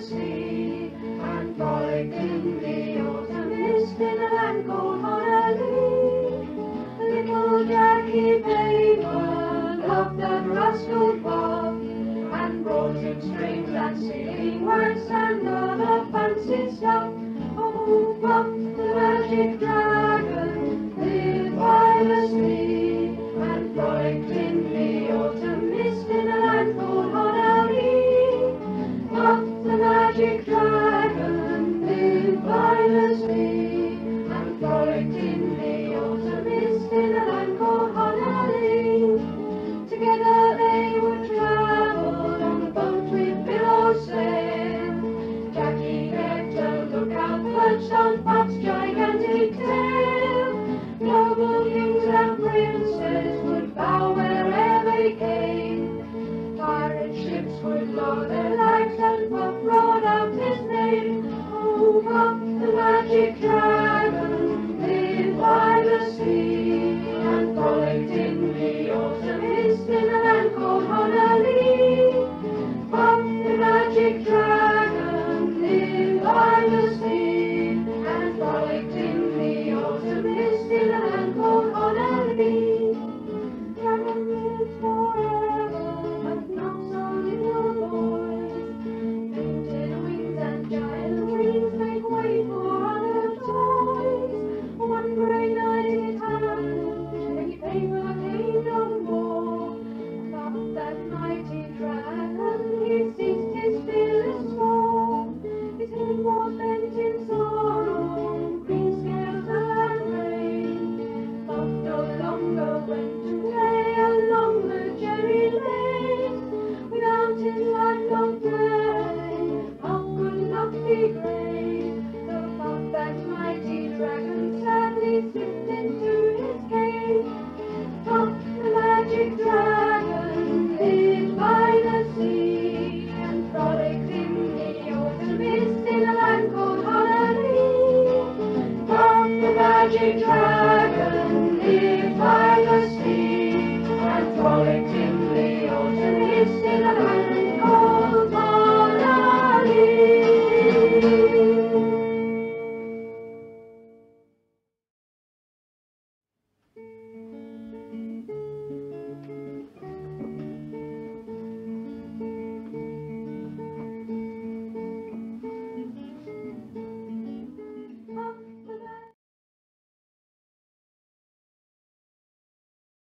the sea, and frolicked in the autumn mist in a land called Honolulu. Little Jackie Paper loved that rascal Bob, and brought him strings and singing words and other fancy stuff. Oh, Puff, the magic dragon, lived by the sea, and frolicked in the autumn mist in a land called Honolulu. Puff, the magic dragon, lived by the sea, and frolicked in the autumn mist in a land called Honolulu. Together they would travel on the boat with billows sail. Jackie kept a lookout perched on Puff's gigantic tail. Noble kings and princes would bow wherever they came. Pirate ships would lower their lights and Puff roared out his name. Oh, Puff, the magic dragon.